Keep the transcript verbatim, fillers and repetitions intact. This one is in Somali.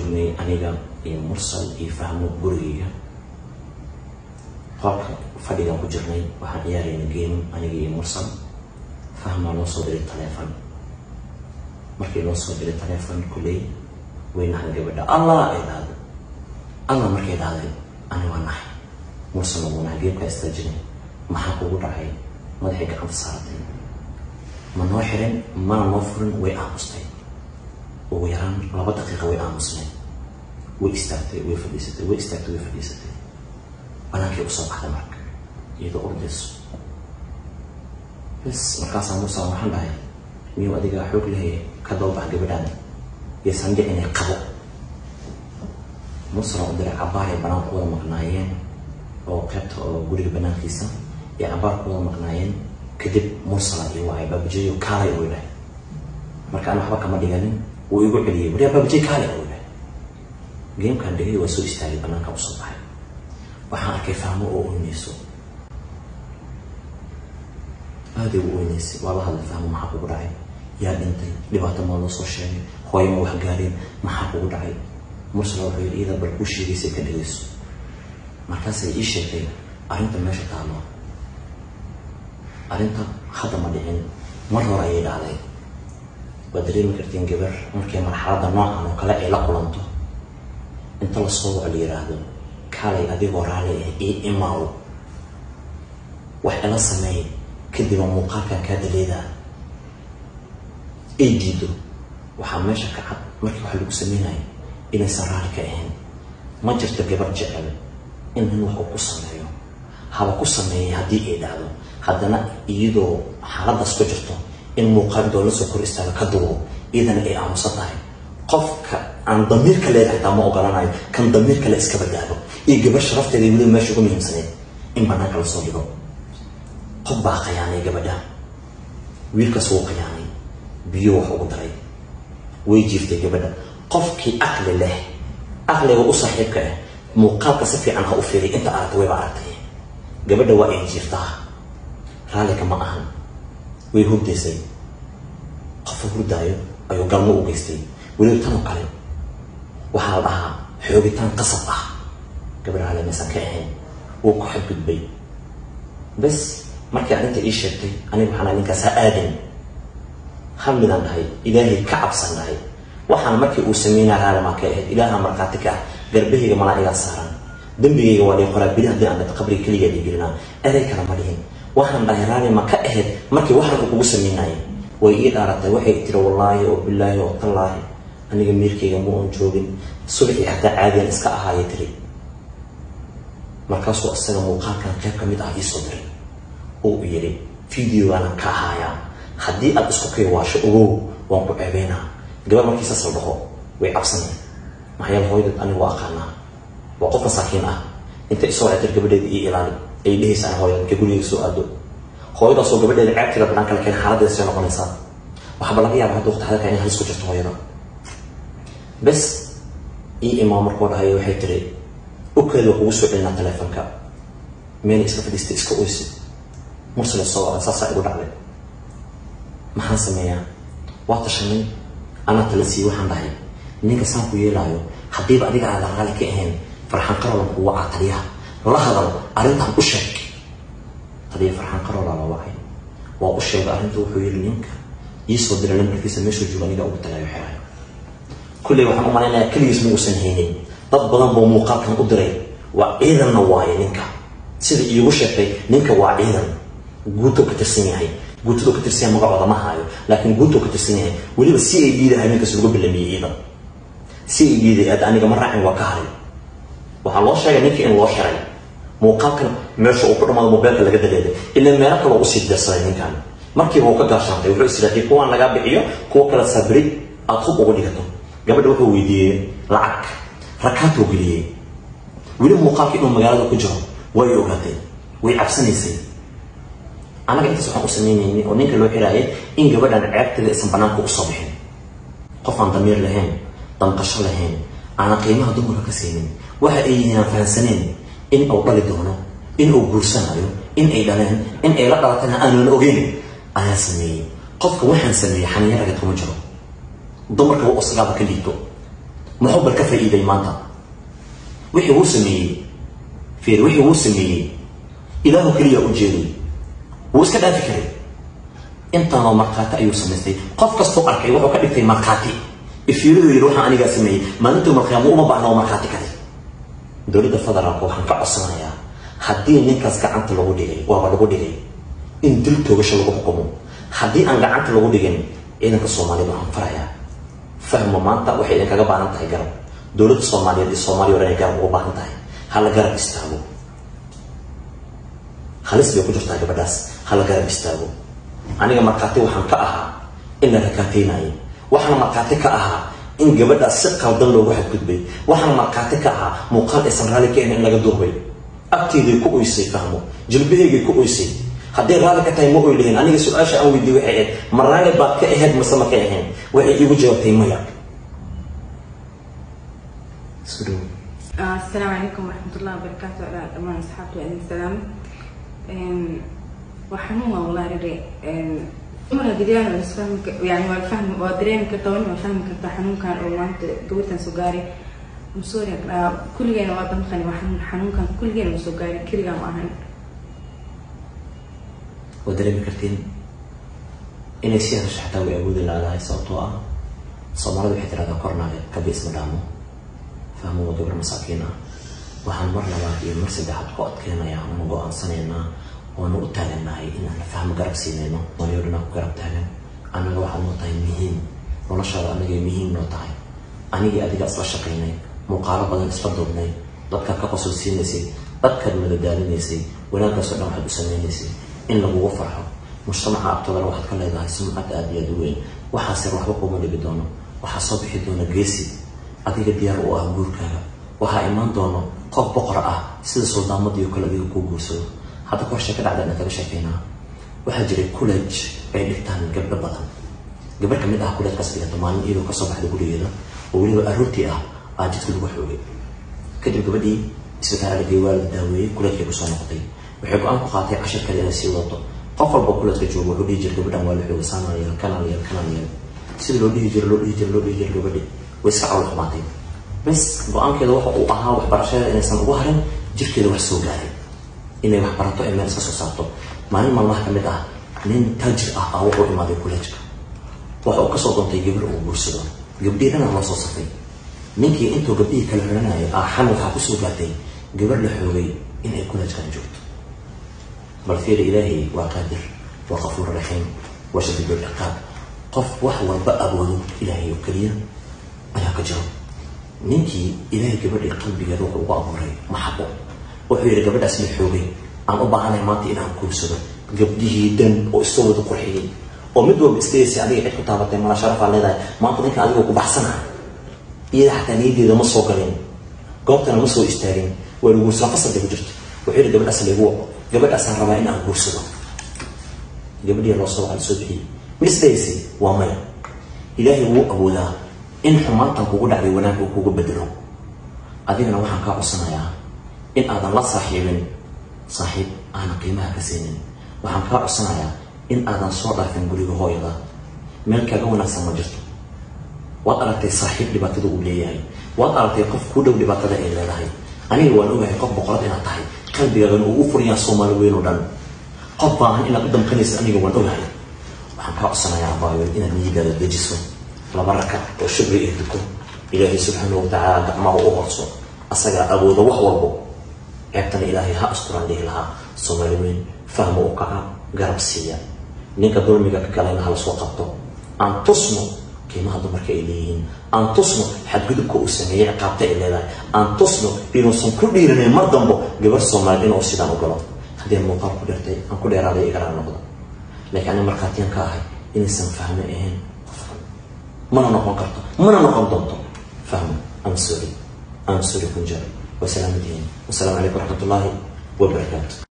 joogay aniga iyo mursal iyo fahmo guriga qolka fadhiga ku jirnay waxaan ciyaaraynay game aniga iyo mursal fahmo loo soo diray telefoon markii loo soo diray telefoon kulay weynaha gabadha allah ay dhahdo allah markay dhahday ani waan nahay mursal oo na game ka istaajinay maxaa kugu dhacay madaxay gacanta saartay ma noo xirin mana noo furin way aamustay ugu yaraan laba daqiiqo way aamusnay way istaagtay way fadhiisatay way istaagtay way fadhiisatay banaankii usoo baxday marka iyadoo ordayso bas markaasaa mursal waxaan dhahay miyuu adiga xoog lehe ka doobax gabadhaan yaysan dhicinay qabo mursal u diray cabaaray banaan ku wada maqnaayeen oo qaybta oo guriga banaankiisa iyo cabaar ku wada maqnaayeen kadib mursal iyo waay baabajeeyo kaalay u dhahay marka aan waxba kama dhiganin wuu igu celiyay wariyaa baabajey kaalay u dhahay gamekan dhigay waa soo istaagay banaanka usoo baxay waxaan arkay fahmo oo oynayso aad ay u oynaysay waa la hadlay fahmo maxaa kugu dhacay yaa dhintay dhibaato maa loo soo sheegay hooyo ma wax gaareen maxaa kugu dhacay mursal wuxuu yidhi iyada bal kuu sheegaysay ka dhigayso markaasay ii sheegtay arrinta meesha taalo arrinta hadda ma dhicin mar hore ayay dhacday waad dareemi kartiin gabar markay marxaladda noocan oo kale ay la kulanto inta la soo waco la yidhaahdo kaalay adigoo raali ah ii imaaw wax ila sameey kadiba muuqaalkan kaa daleedaa ay diido waxaa meesha ka cad markii wax lagu sameynayo inaysan raali ka ahayn ma jirto gabar jecel in nin wax uu ku sameeyo haba ku sameeyay haddii ay dhacdo haddana iyadoo xaaladaas ku jirto in muuqaal doo la soo kor istaaga ka duwo iyadana ay aamusan tahay qofka aan damiirka leedahay taa ma ogolanayo kan damiirka le iska badbaado iyo gabar sharafteeda weliba meesha ugu muhiimsaneed in banaanka la soo dhigo qof baa qayaanay gabadha wiilkaas wuu qayaanay biyo wax ugu daray way jiiftay gabadha qofkii aqli leh aqliga u saaxiibka ah muuqaalka si fiican ha u fiiriy inta aragtay wayba aragtay gabadha waa ay jiiftaa raalika ma ahan way hurdaysay qofka hurdaayo ayuu galmo u geystay weliba tan oo kale waxaa la dhahaa xoogitaan qasab ah gabadha hale maysan ka ahayn wuu ku xadgudbay bas markii arrinta ii sheegtay aniga waxaan ninkaas ha aadan hal midaan dhahay ilaahay ka cabsan dhahay waxaan markii uu sameynaa raali maa ka ahayd ilaaha markhaati ka ah garbahayga malaa'igaa saaran dembigayga waa dhii qoraa bili haddii aan dhata qabriga keligaa dhigelinaa eray kala ma dhihin waxaan dhahay raali ma ka ahayd markii waxan uu kugu sameynayay way ii dhaaratay waxay tiri wallaahi oo bilaahi oo tallaahi aniga miirkayga ma oon joogin subaxii hataa caadiyan iska ahaayay tiri markaasuu isaga muuqaalkan qayb ka mid ah ii soo diray oo u yidhi videogaanan ka ahaayaa haddii aad isku kay waasho ogow waan ku ceebeynaa gabar markii saas la dhaho way cabsaneen maxaa yeele hooyadad aniga waa aqaanaa waa qof masaakiin ah inta isoo ceetir gabadheeda ii ilaali ay dhehaysaa hooyad markay guriga soo aado hooyadaasoo gabadheeda ceebteeda banaanka la keen xaaladeeda soo noqonaysaa waxaaba laga yaaba hadda waqti hadalka inay halis ku jirto hooyada bas ii imaam markuu dhahayo waxay tiri ukeeda waa kugu soo celinaa teleefonka meel iska fadhiistay iska oysid mursale soo waca saasaa igu dhacday maxaan sameeyaa waa tashanay anaa tala sii waxaan dhahay ninka saan ku yeelaayo haddiiba adiga aada raali ka ahayn farxan qarolan ku wacaa taliyaha la hadal arrintan u sheeg taliya farxan qarola la wacay waa u sheegay arrinta wuxuu yidhi ninka ii soo diray lambarkiisa meeshuu jooga aniga ugu tagaayo xerayo kulley waxaan u malaynayaa keligiis ma uusan haynin dad badan buu muuqaalkan u diray waa ciidanna waaye ninka sida iigu sheegtay ninka waa ciidan guutuu ka tirsan yahay guutaduu ka tirsan yahay magacooda ma haayo laakiin guutuu ka tirsan yahay weliba si ay dhiidahay ninkaas lagu bilamiyey ciidan si ay dhiiday aad aniga ma raacin waa ka haray waxaa loo sheegay ninkii in loo xiray muuqaalkan meesha uu ku dhamaado mobeelka laga daleeday ilaa meelo kale u sii dirsaday ninkan markiiba uu ka gaashaantay wuxuu isiraatay kuwaan lagaa bixiyo kuwa kale sabri aad hub uga dhigato gabadha wuxuu weydiiyey lacag rakaatoo geliyey weli muuqaalka inuu magaalada ku jiro way ogaatay way cabsanaysay anaga intaas waxaan u sameynayni oo ninka loo xiraayay in gabadhan ceebteeda isan banaanka usoo bixin qof aan damiir lahayn damqasho lahayn aanan qiimaha dumarka ka siinin waxa ay yihiin aan fahansaneen in uu dhali doono in uu guursanayo in ay dhaleen in ay la dhalatana aanan ogeyn ayaa sameeyey qofka waxaan sameeyey xaniya ragad kuma jiro dumarka waa usagaaba ka liito محب الكفة إيدي مانتا وحي وسمي في وحي وسمي إله كليا أجيري وسكت أفكري أنت ما مرقاتي أيو سمستي قف كستو أركي وحو كدكتي مرقاتي إفيرو يروح عني قاسمي ما أنتم مرقيا مو ما بعنا ومرقاتي كذي دولة الفضل وحن كعصنا يا حدي نكاس كعنت لو ديجي وهو لو ديجي إن دلتو وش لو حكمه حدي أن كعنت لو ديجي إنك الصومالي بهم فرايا فهم ما أنت وحيد إنك جبان أنت هيجرب دولة الصومالية دي الصومالي ولا هيجرب وبان أنت هلا جرب يستاهو خلص بيكون جرت هاي بدرس هلا جرب يستاهو أنا جمع كاتي وحن كأها إن ركعتيناي وحنا مرقاتي كأها إن جبت السكة وضلوا واحد كتبي وحنا مرقاتي كأها مقال إسرائيل كأن إن لقى دوبي أكتيدي كويسي فهموا جلبيه كويسي هذي رالك تاي مو إلين أنا السؤال شو أودي وحيد مرة بعد كأهد مسمى كأهين وحيد يوجد تيمية. السلام عليكم ورحمة الله وبركاته على أمان أصحابي وعليكم السلام. وحنوما والله رجع مرة قديان ونسفهم يعني والفهم وادرين كتوني وفهم كتا حنون كان أولانت قوتن سجاري مسوري كل جينا وطن خني وحنون حنون كان كل جينا سجاري كل جام أهن. ودري بكرتين إن السياسة حتى ويعود الله على صوتها صمرة بحيث هذا قرنا كبيس مدامه فهموا وجبر مساكينا وحن مرنا واقي مرسد حد قوت كنا يا هم جو أنصنينا ونقطع لنا هاي إن أنا فهم قرب سيننا ونيورنا قرب تاني أنا لو واحد نقطعين مهم ونشر أنا جاي مهم نقطعين أنا جاي أديك أصلا شقيني مقاربة نستفدني ضد كقصص سينسي ضد كلمة دالنيسي وناقص سؤال واحد بسنينسي إن لو وفرها مجتمع أبطال واحد كله إذا سمعت أبي دوين وحاسر واحد بقوم اللي بدونه وحصل بحدونه جيسي أديك ديار وأبور كذا وها إيمان دونه قف بقرة سيد السلطان مضي وكل ذي كوجوسه هذا كل شيء كده عدنا كده شايفينها وحجري كولج أي لتان قبل بدن قبل كم ده كولج كسبية طمان إيده كسب حد يقول يده ويقول أروتي أه أجت كل وحوي كده قبل استفاد على جوال الدواوي كولج يبصر نقطي وحب أن قاطع عشر كده نسيوته قفل بقولة كجوب ولودي يجر قبل أن والحوي وسانا يا كنال يا كنال يا سيد لودي يجر لودي يجر لودي يجر قبل ويسعى الحماتين بس بقى كده وح وقها وحبرشة إن سن وهرن جيف كده وحسو جاري إنه وحبرته إما نسخ صارته ما نيم الله كم ده نين تاجر أه أو هو ما بيقولك وح وقصة ضم تجيبر وبرسلون جبدي أنا الله صوصفي منك أنتوا جبدي كلامنا يا أحمد وحبسوا جاتي جبر لحوي إن يكونك كان جود بالخير إلهي وقادر وغفور رحيم وشديد العقاب قف وحول بقى أبوه إلهي وكريم أنا كجرب ninkii ilaahay gabadhii qalbigeeda wuxuu ugu abuuray maxabo wuxuu yiri gabadha asmi xoogay aan u baahanahay maanta inaan kuursado gabdhihii dan oo isoo wada qurxiyay oo mid walba isteeyay adiga cid ku taabatay ma sharaf aan leedahay maanta ninka adiga ku baxsanahay iyada xataa niyadeeda ma soo galeen goobtana ma soo istaagin way ugu soo fasal ku jirto wuxuu yiri gabadha asli ugu gabadha asaan rabaa in aan kuursado gabadhii loo soo soo bixiyay misteeyay waa maya ilaahay wuu awoodaa إن حمانتك وجود على وناك وجود بدلهم أدينا وحنا كعصنايا إن هذا الله صاحب صاحب أنا قيمة كسين وحنا كعصنايا إن هذا صودا في نقولي هاي ذا ملك جونا سمجت وأردت صاحب اللي بتدو بليهاي وأردت يقف كودا اللي بتدو إلى هاي أنا لو أنا يقف بقرة إلى تحي قلبي يغنو وفريا صومال وين ودن قطعا إلى قدام كنيسة أنا جونا هاي وحنا كعصنايا بايو إن نيجا الجسم لبركة والشكر إهدكم إلهي سبحانه وتعالى ما هو أغرصه أسجع أبو ذو وحوه عبتنا إلهي ها أسطر عنده لها صمالوين فهموا وقعا قرب سيا نيكا دولميكا كالينا على سوقته أن تصنوا كما هذا مركا إليهين أن تصنوا حد قدبكو أسميع قابتا إليهي أن تصنوا إنو سن كل إيراني مردنبو قبر صمالين أو سيدان وقلو هذه المقار كدرتي أن كل إرادة إقرار نقضا لكن أنا مركاتين كاهي إني سنفهم إيهين ما أنا نقول كرتو ما أنا نقول ضمتو فهم أم سوري أم سوري كنجاري وسلام الدين والسلام عليكم ورحمة الله وبركاته.